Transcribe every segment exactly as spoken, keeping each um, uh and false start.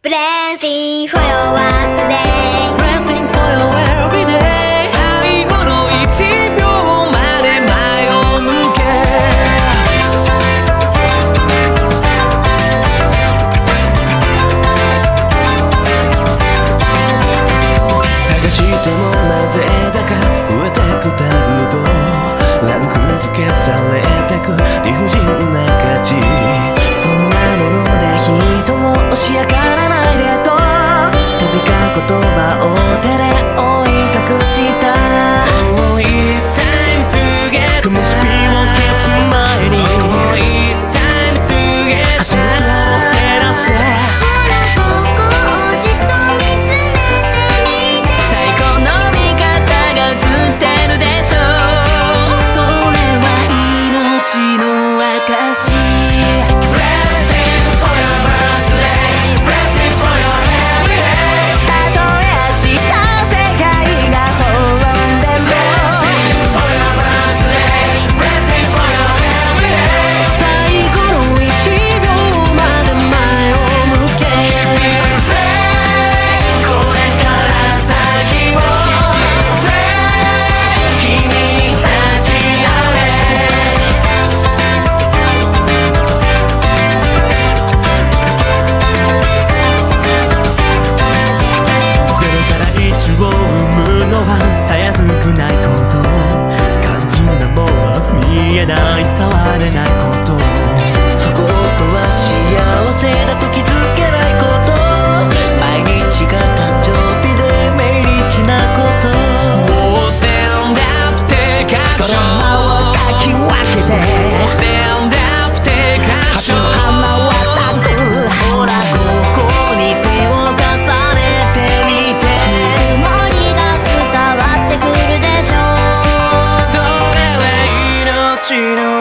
Blessing for your birthday. Blessing for your everyday. 最後のいちびょうまで前を向け。 剥がしてもなぜだか増えてくタグとランク付けされてく理不尽な価値。 そんなもので人を押し上がらないでと飛び交う言葉を手で覆い隠した。 Oh, it's time to get 灯火を消す前に Oh, it's time to get 足元を照らせ。 ほらここをじっと見つめてみて。 最高の味方が映ってるでしょう。それは命の証。 触れないこと、不幸とは幸せだと気づけないこと、毎日が誕生日で命日なこと。 もうスタンドアップって感情、ドラマをかき分けて。もうスタンドアップって感情、 花は咲く。ほらここに手を重ねてみて。 ぬくもりが伝わってくるでしょう。 それは命の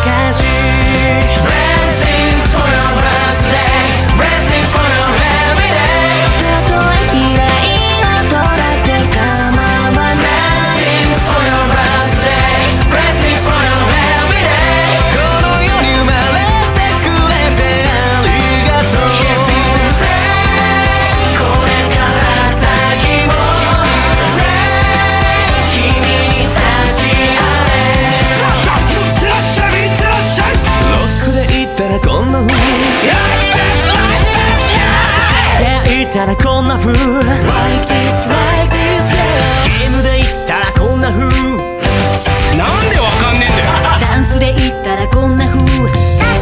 たらこんな風 Like this, like this, yeah. ゲームで言ったらこんな風。なんでわかんねえんだよ。 ダンスで言ったらこんな風。よく食べて、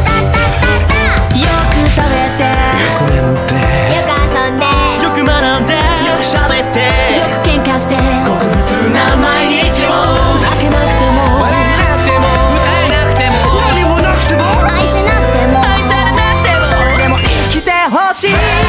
よく眠って、 よく遊んで、 よく学んで、よく喋って、 よく喧嘩して、 ごく普通な毎日を泣けなくても笑えなくても歌えなくても何もなくても愛せなくても愛されなくても、 それでも生きてほしい。